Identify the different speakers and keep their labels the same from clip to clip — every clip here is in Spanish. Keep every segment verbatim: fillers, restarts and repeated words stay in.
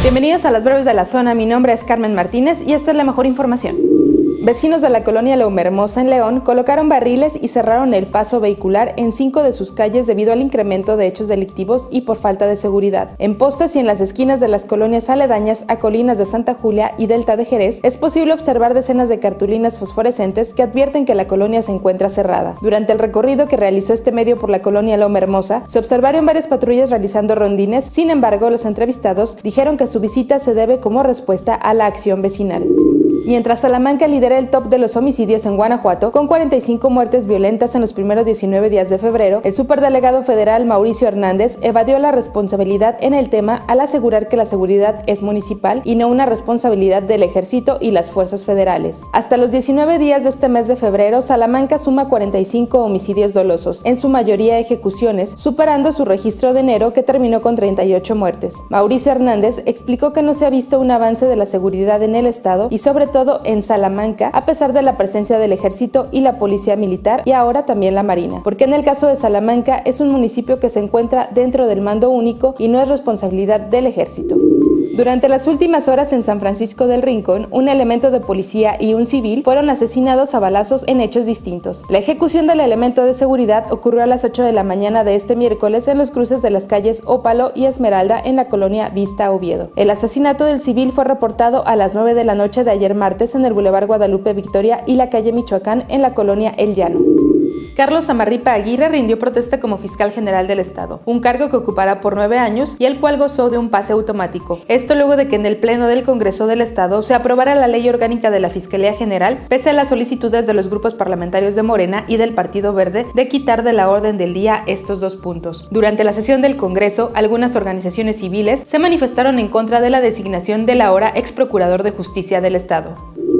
Speaker 1: Bienvenidos a las breves de la zona, mi nombre es Carmen Martínez y esta es la mejor información. Vecinos de la colonia Laumermosa en León colocaron barriles y cerraron el paso vehicular en cinco de sus calles debido al incremento de hechos delictivos y por falta de seguridad. En postes y en las esquinas de las colonias aledañas a Colinas de Santa Julia y Delta de Jerez es posible observar decenas de cartulinas fosforescentes que advierten que la colonia se encuentra cerrada. Durante el recorrido que realizó este medio por la colonia Laumermosa, se observaron varias patrullas realizando rondines. Sin embargo, los entrevistados dijeron que su visita se debe como respuesta a la acción vecinal. Mientras Salamanca lidera el top de los homicidios en Guanajuato, con cuarenta y cinco muertes violentas en los primeros diecinueve días de febrero, el superdelegado federal Mauricio Hernández evadió la responsabilidad en el tema al asegurar que la seguridad es municipal y no una responsabilidad del Ejército y las fuerzas federales. Hasta los diecinueve días de este mes de febrero, Salamanca suma cuarenta y cinco homicidios dolosos, en su mayoría ejecuciones, superando su registro de enero que terminó con treinta y ocho muertes. Mauricio Hernández explicó que no se ha visto un avance de la seguridad en el estado y sobre todo en Salamanca, a pesar de la presencia del Ejército y la Policía Militar y ahora también la Marina, porque en el caso de Salamanca es un municipio que se encuentra dentro del mando único y no es responsabilidad del Ejército. Durante las últimas horas en San Francisco del Rincón, un elemento de policía y un civil fueron asesinados a balazos en hechos distintos. La ejecución del elemento de seguridad ocurrió a las ocho de la mañana de este miércoles en los cruces de las calles Ópalo y Esmeralda en la colonia Vista Oviedo. El asesinato del civil fue reportado a las nueve de la noche de ayer martes en el Boulevard Guadalupe Victoria y la calle Michoacán en la colonia El Llano. Carlos Amarripa Aguirre rindió protesta como fiscal general del Estado, un cargo que ocupará por nueve años y el cual gozó de un pase automático. Esto luego de que en el Pleno del Congreso del Estado se aprobara la Ley Orgánica de la Fiscalía General, pese a las solicitudes de los grupos parlamentarios de Morena y del Partido Verde de quitar de la orden del día estos dos puntos. Durante la sesión del Congreso, algunas organizaciones civiles se manifestaron en contra de la designación del ahora ex procurador de Justicia del Estado.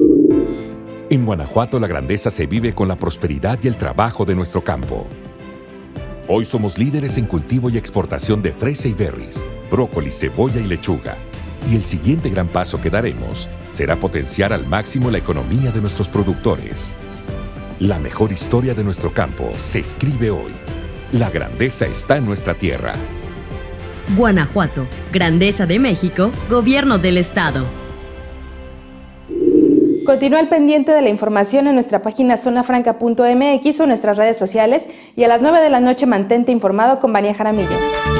Speaker 2: En Guanajuato la grandeza se vive con la prosperidad y el trabajo de nuestro campo. Hoy somos líderes en cultivo y exportación de fresa y berries, brócoli, cebolla y lechuga. Y el siguiente gran paso que daremos será potenciar al máximo la economía de nuestros productores. La mejor historia de nuestro campo se escribe hoy. La grandeza está en nuestra tierra.
Speaker 3: Guanajuato, Grandeza de México, Gobierno del Estado.
Speaker 1: Continúa al pendiente de la información en nuestra página zona franca punto m x o en nuestras redes sociales y a las nueve de la noche mantente informado con Vania Jaramillo.